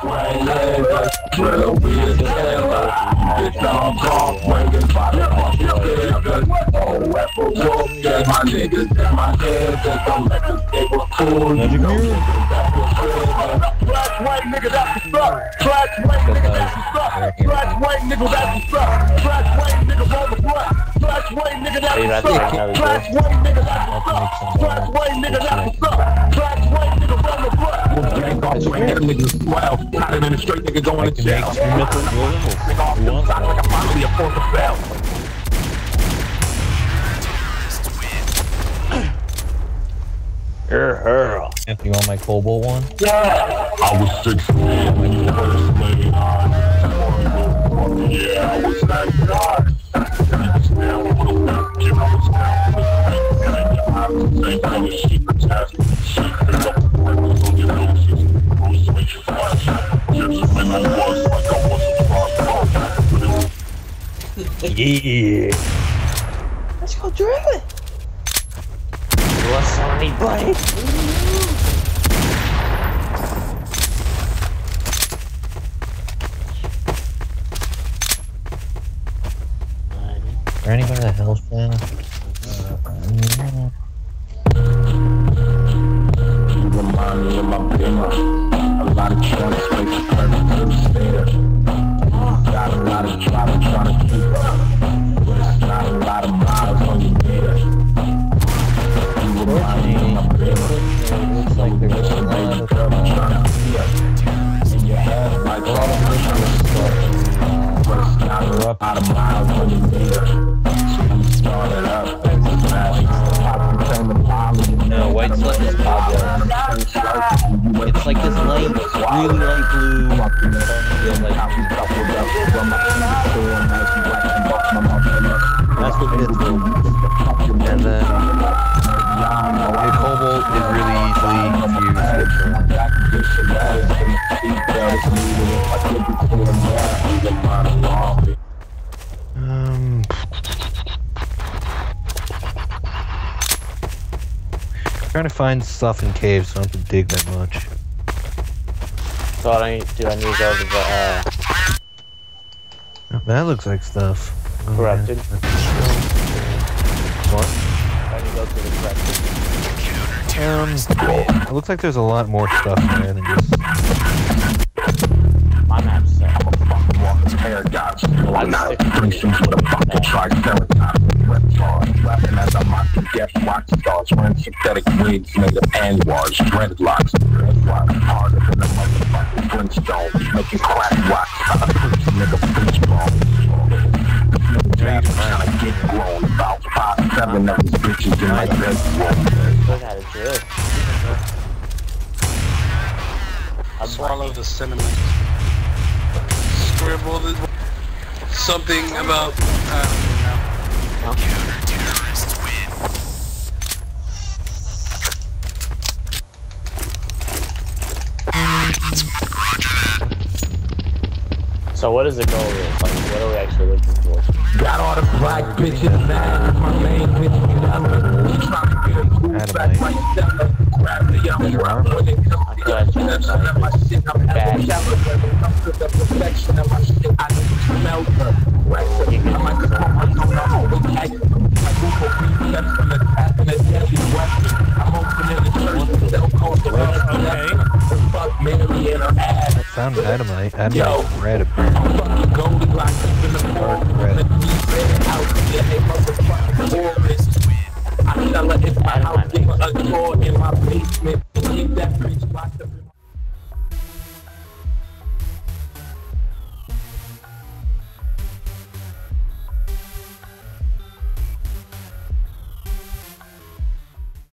swing niggas, drill with killer. It's all called swinging by the niggas. Oh, rapper wolf, yeah, my niggas, and my niggas. Don't let them stay with cool. Black white nigga, that's what's up. Black white nigga, that's what's up. Black white nigga, that's what's up. Black white nigga, roll the blood. Black white nigga, that's what's up. Black white nigga, that's what's up. Black white nigga, that's what's up. Black white nigga, roll the blood. Gang off swing, that nigga's swell. Not in a straight nigga going to jail. Nigga off the side like a finally a fourth of bell. You want my Cobalt one? Yeah! I was 16 when you first laid eyes. Yeah, I was that guy. Niggas now with a back, give I was down with a thing. And in your eyes, same kind of shit for task. Shit, there's up the purpose on your noses. Bruce Wayne, your flash. Just when I was like I wasn't Yeah! Let's go drill it! What's on me, buddy? Is there anybody that helps then? Remind me of my dinner. A lot of trunk space, perfect stairs. Got a lot of drama trying to keep up. But it's not a lot of miles on your mirror. You remind me of my dinner. Looks like there's a lot of in your head like all the Christmas stuff. But it's not a lot of miles on your mirror. Started up, no, white slip is pop. It's like this light, really light blue. That's what gets blue. And then the Cobalt is really easily used. Trying to find stuff in caves, so I don't have to dig that much. So do I need to go to the That looks like stuff. corrupted? What? I need to go to the corrupted. It looks like there's a lot more stuff there than just. My map's set. I'm a fucking walking paradox. I'm not a threesomes with a fucking triceratops. Laughing as I mock the death watch stars. Wearing synthetic wigs made of anwars, dreadlocks. Harder than a motherfucking Flintstone. Making crack wax. How to preach nigga preach wrong. Trying to get grown. About 5'7" of these bitches in my bedroom. Still got a drill. I swallow the cinnamon. Scribble something about Counter-terrorists win. So what is the goal here? Like, what are we actually looking for? Got all the black bitches mad. My main bitch get out of it. Trying to get a cool back right step. Grab the young round when it comes to the perception of my shit. I'm having shallow when it comes to the perfection of my shit. I need to smell the right. I might just put my phone on with action. My Google precepts from the tap and the deadly weapon. I'm opening the church and still called the rest of the fuck Mary in her ass. Found adamite. Adamite red. I'm fucking Goldilocks in the dark red.